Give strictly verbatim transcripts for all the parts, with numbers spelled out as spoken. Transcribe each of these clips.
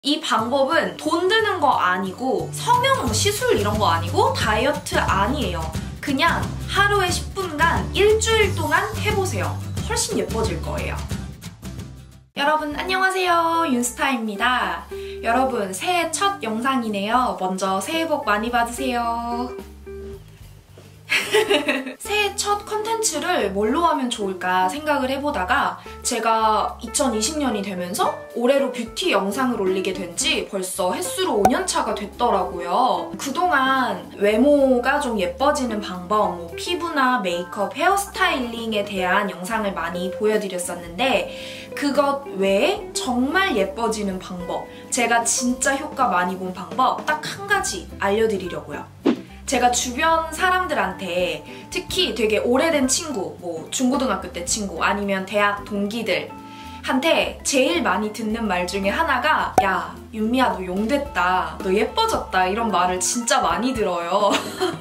이 방법은 돈 드는 거 아니고 성형, 뭐 시술 이런 거 아니고 다이어트 아니에요. 그냥 하루에 십 분간 일주일 동안 해보세요. 훨씬 예뻐질 거예요. 여러분 안녕하세요, 윤스타입니다. 여러분 새해 첫 영상이네요. 먼저 새해 복 많이 받으세요. 새해 첫 컨텐츠를 뭘로 하면 좋을까 생각을 해보다가 제가 이천이십 년이 되면서 올해로 뷰티 영상을 올리게 된 지 벌써 햇수로 오 년 차가 됐더라고요. 그동안 외모가 좀 예뻐지는 방법, 뭐 피부나 메이크업, 헤어스타일링에 대한 영상을 많이 보여드렸었는데 그것 외에 정말 예뻐지는 방법, 제가 진짜 효과 많이 본 방법 딱 한 가지 알려드리려고요. 제가 주변 사람들한테 특히 되게 오래된 친구, 뭐 중고등학교 때 친구 아니면 대학 동기들한테 제일 많이 듣는 말 중에 하나가 야, 윤미야 너 용됐다, 너 예뻐졌다 이런 말을 진짜 많이 들어요.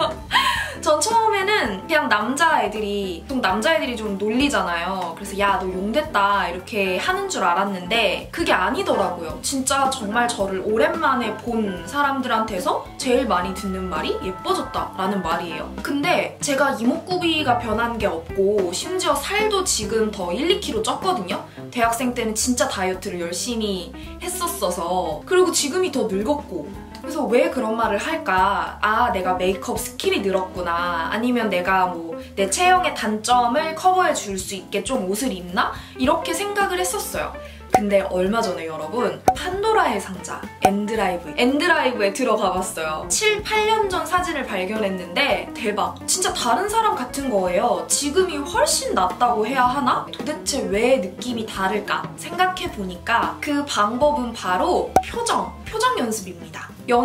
전 처음에는 그냥 남자애들이, 좀 남자애들이 좀 놀리잖아요. 그래서 야, 너 용됐다 이렇게 하는 줄 알았는데 그게 아니더라고요. 진짜 정말 저를 오랜만에 본 사람들한테서 제일 많이 듣는 말이 예뻐졌다 라는 말이에요. 근데 제가 이목구비가 변한 게 없고 심지어 살도 지금 더 일, 이 킬로그램 쪘거든요. 대학생 때는 진짜 다이어트를 열심히 했었어서. 그리고 지금이 더 늙었고. 그래서 왜 그런 말을 할까? 아, 내가 메이크업 스킬이 늘었구나. 아니면 내가 뭐 내 체형의 단점을 커버해 줄 수 있게 좀 옷을 입나? 이렇게 생각을 했었어요. 근데 얼마 전에 여러분 판도라의 상자 엔드라이브 엔드라이브에 들어가 봤어요. 칠, 팔 년 전 사진을 발견했는데 대박! 진짜 다른 사람 같은 거예요. 지금이 훨씬 낫다고 해야 하나? 도대체 왜 느낌이 다를까 생각해보니까 그 방법은 바로 표정, 표정 연습입니다.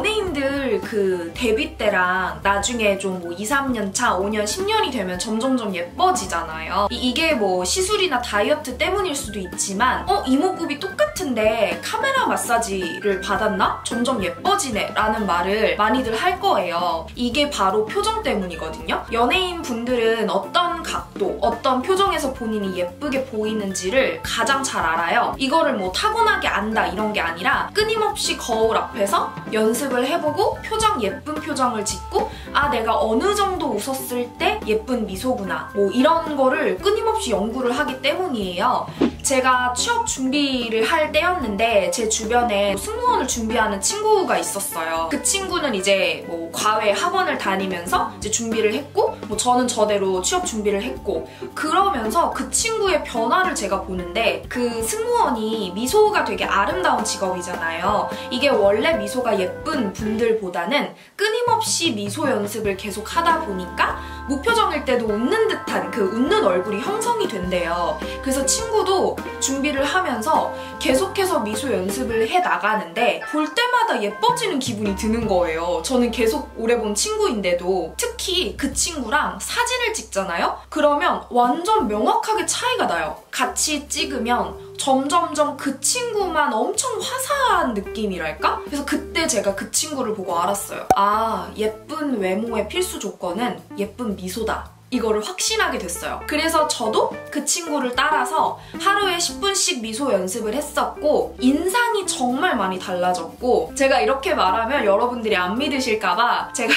연예인들 그 데뷔 때랑 나중에 좀 뭐 이, 삼 년 차, 오 년, 십 년이 되면 점점점 예뻐지잖아요. 이, 이게 뭐 시술이나 다이어트 때문일 수도 있지만 어? 이목구비 똑같은데 카메라 마사지를 받았나? 점점 예뻐지네 라는 말을 많이들 할 거예요. 이게 바로 표정 때문이거든요. 연예인 분들은 어떤 각도, 어떤 표정에서 본인이 예쁘게 보이는지를 가장 잘 알아요. 이거를 뭐 타고나게 안다 이런 게 아니라 끊임없이 거울 앞에서 연습을 해보고 표정 예쁜 표정을 짓고 아, 내가 어느 정도 웃었을 때 예쁜 미소구나 뭐 이런 거를 끊임없이 연구를 하기 때문이에요. 제가 취업 준비를 할 때였는데 제 주변에 승무원을 준비하는 친구가 있었어요. 그 친구는 이제 뭐 과외 학원을 다니면서 이제 준비를 했고 뭐 저는 저대로 취업 준비를 했고 그러면서 그 친구의 변화를 제가 보는데 그 승무원이 미소가 되게 아름다운 직업이잖아요. 이게 원래 미소가 예쁜 분들보다는 끊임없이 미소 연습을 계속 하다 보니까 무표정일 때도 웃는 듯한 그 웃는 얼굴이 형성이 된대요. 그래서 친구도 준비를 하면서 계속해서 미소 연습을 해 나가는데 볼 때마다 예뻐지는 기분이 드는 거예요. 저는 계속 오래 본 친구인데도. 특히 그 친구랑 사진을 찍잖아요? 그러면 완전 명확하게 차이가 나요. 같이 찍으면 점점점 그 친구만 엄청 화사한 느낌이랄까? 그래서 그때 제가 그 친구를 보고 알았어요. 아, 예쁜 외모의 필수 조건은 예쁜 미소다. 이거를 확신하게 됐어요. 그래서 저도 그 친구를 따라서 하루에 십 분씩 미소 연습을 했었고 인상이 정말 많이 달라졌고, 제가 이렇게 말하면 여러분들이 안 믿으실까봐 제가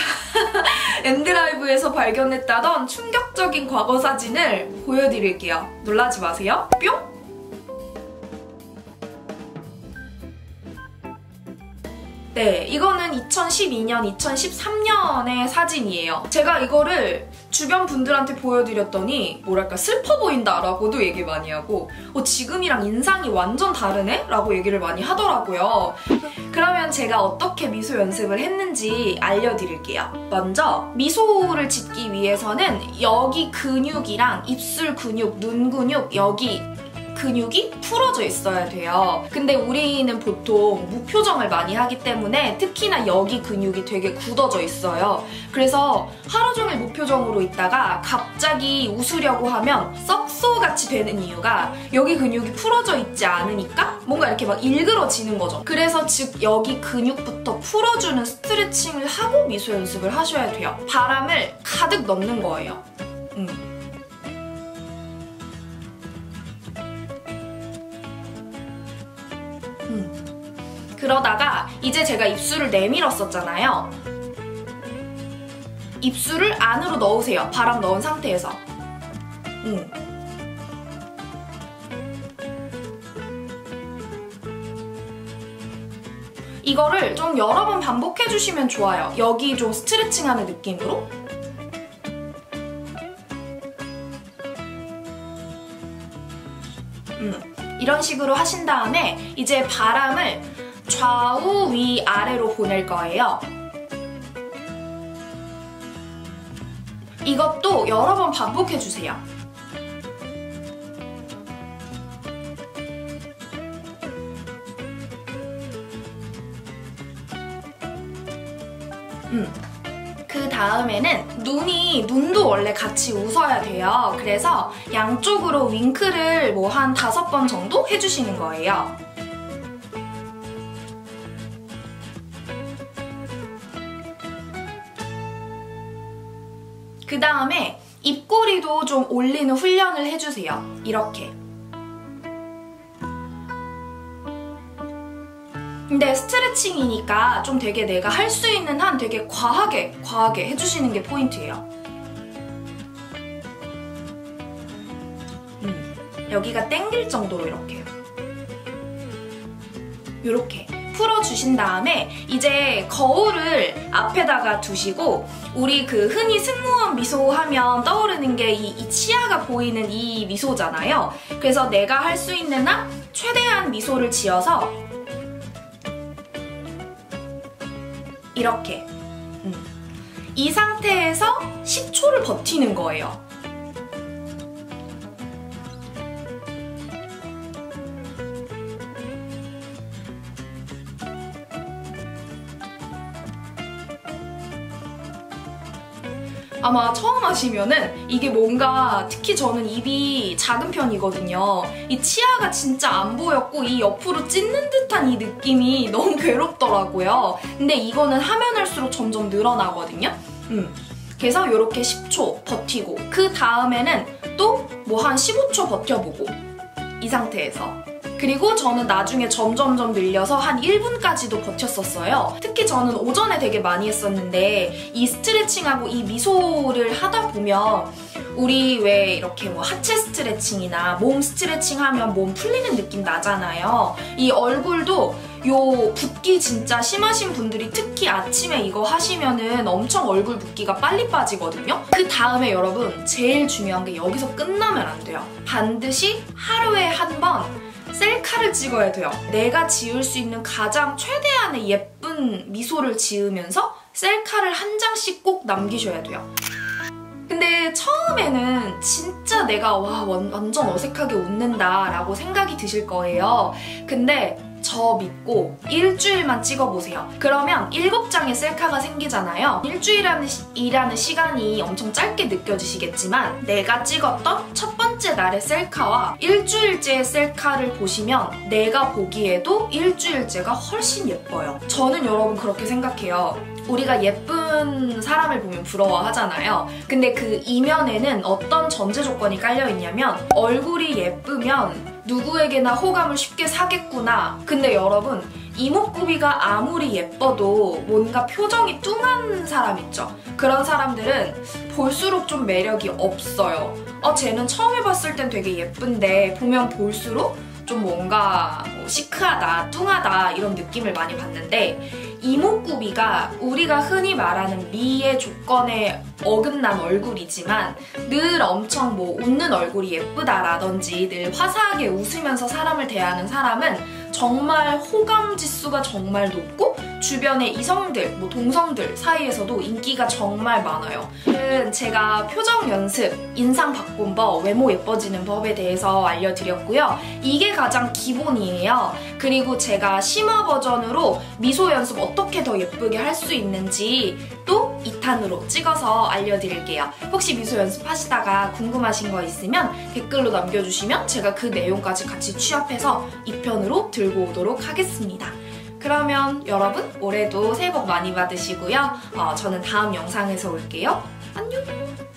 엔드라이브에서 발견했다던 충격적인 과거 사진을 보여드릴게요. 놀라지 마세요. 뿅! 네, 이거는 이천십이 년, 이천십삼 년의 사진이에요. 제가 이거를 주변 분들한테 보여드렸더니 뭐랄까 슬퍼 보인다 라고도 얘기 많이 하고 어, 지금이랑 인상이 완전 다르네? 라고 얘기를 많이 하더라고요. 그러면 제가 어떻게 미소 연습을 했는지 알려드릴게요. 먼저 미소를 짓기 위해서는 여기 근육이랑 입술 근육, 눈 근육, 여기 근육이 풀어져 있어야 돼요. 근데 우리는 보통 무표정을 많이 하기 때문에 특히나 여기 근육이 되게 굳어져 있어요. 그래서 하루 종일 무표정으로 있다가 갑자기 웃으려고 하면 썩소같이 되는 이유가 여기 근육이 풀어져 있지 않으니까 뭔가 이렇게 막 일그러지는 거죠. 그래서 즉 여기 근육부터 풀어주는 스트레칭을 하고 미소 연습을 하셔야 돼요. 바람을 가득 넣는 거예요. 음. 그러다가 이제 제가 입술을 내밀었었잖아요. 입술을 안으로 넣으세요. 바람 넣은 상태에서. 음. 이거를 좀 여러 번 반복해주시면 좋아요. 여기 좀 스트레칭하는 느낌으로. 음, 이런 식으로 하신 다음에 이제 바람을 좌우, 위, 아래로 보낼 거예요. 이것도 여러 번 반복해주세요. 음. 그 다음에는 눈이, 눈도 원래 같이 웃어야 돼요. 그래서 양쪽으로 윙크를 뭐 한 다섯 번 정도 해주시는 거예요. 그 다음에 입꼬리도 좀 올리는 훈련을 해주세요. 이렇게. 근데 스트레칭이니까 좀 되게 내가 할 수 있는 한 되게 과하게 과하게 해주시는 게 포인트예요. 음, 여기가 땡길 정도로 이렇게요. 이렇게 풀어주신 다음에 이제 거울을 앞에다가 두시고 우리 그 흔히 승무원 미소 하면 떠오르는 게 이 이 치아가 보이는 이 미소잖아요. 그래서 내가 할 수 있는 한 최대한 미소를 지어서 이렇게 음. 이 상태에서 십 초를 버티는 거예요. 아마 처음 하시면은 이게 뭔가, 특히 저는 입이 작은 편이거든요. 이 치아가 진짜 안 보였고 이 옆으로 찢는 듯한 이 느낌이 너무 괴롭더라고요. 근데 이거는 하면 할수록 점점 늘어나거든요. 음. 그래서 이렇게 십 초 버티고 그 다음에는 또 뭐 한 십오 초 버텨보고 이 상태에서. 그리고 저는 나중에 점점점 늘려서 한 일 분까지도 버텼었어요. 특히 저는 오전에 되게 많이 했었는데 이 스트레칭하고 이 미소를 하다 보면 우리 왜 이렇게 뭐 하체 스트레칭이나 몸 스트레칭 하면 몸 풀리는 느낌 나잖아요. 이 얼굴도 요 붓기 진짜 심하신 분들이 특히 아침에 이거 하시면은 엄청 얼굴 붓기가 빨리 빠지거든요. 그 다음에 여러분 제일 중요한 게 여기서 끝나면 안 돼요. 반드시 하루에 한 번 셀카를 찍어야 돼요. 내가 지을 수 있는 가장 최대한의 예쁜 미소를 지으면서 셀카를 한 장씩 꼭 남기셔야 돼요. 근데 처음에는 진짜 내가 와 완전 어색하게 웃는다 라고 생각이 드실 거예요. 근데 저 믿고 일주일만 찍어보세요. 그러면 일곱 장의 셀카가 생기잖아요. 일주일이라는 시, 이라는 시간이 엄청 짧게 느껴지시겠지만 내가 찍었던 첫 번째 날의 셀카와 일주일째의 셀카를 보시면 내가 보기에도 일주일째가 훨씬 예뻐요. 저는 여러분 그렇게 생각해요. 우리가 예쁜 사람을 보면 부러워하잖아요. 근데 그 이면에는 어떤 전제 조건이 깔려있냐면 얼굴이 예쁘면 누구에게나 호감을 쉽게 사겠구나. 근데 여러분 이목구비가 아무리 예뻐도 뭔가 표정이 뚱한 사람 있죠? 그런 사람들은 볼수록 좀 매력이 없어요. 어, 쟤는 처음에 봤을 땐 되게 예쁜데 보면 볼수록 좀 뭔가 뭐 시크하다, 뚱하다 이런 느낌을 많이 받는데 이목구비가 우리가 흔히 말하는 미의 조건에 어긋난 얼굴이지만 늘 엄청 뭐 웃는 얼굴이 예쁘다라든지 늘 화사하게 웃으면서 사람을 대하는 사람은 정말 호감 지수가 정말 높고 주변의 이성들, 뭐 동성들 사이에서도 인기가 정말 많아요. 제가 표정 연습, 인상 바꾼 법, 외모 예뻐지는 법에 대해서 알려드렸고요. 이게 가장 기본이에요. 그리고 제가 심화 버전으로 미소 연습 어떻게 더 예쁘게 할 수 있는지 또 이 탄으로 찍어서 알려드릴게요. 혹시 미소 연습하시다가 궁금하신 거 있으면 댓글로 남겨주시면 제가 그 내용까지 같이 취합해서 이 편으로 들고 오도록 하겠습니다. 그러면 여러분 올해도 새해 복 많이 받으시고요. 어, 저는 다음 영상에서 올게요. 안녕!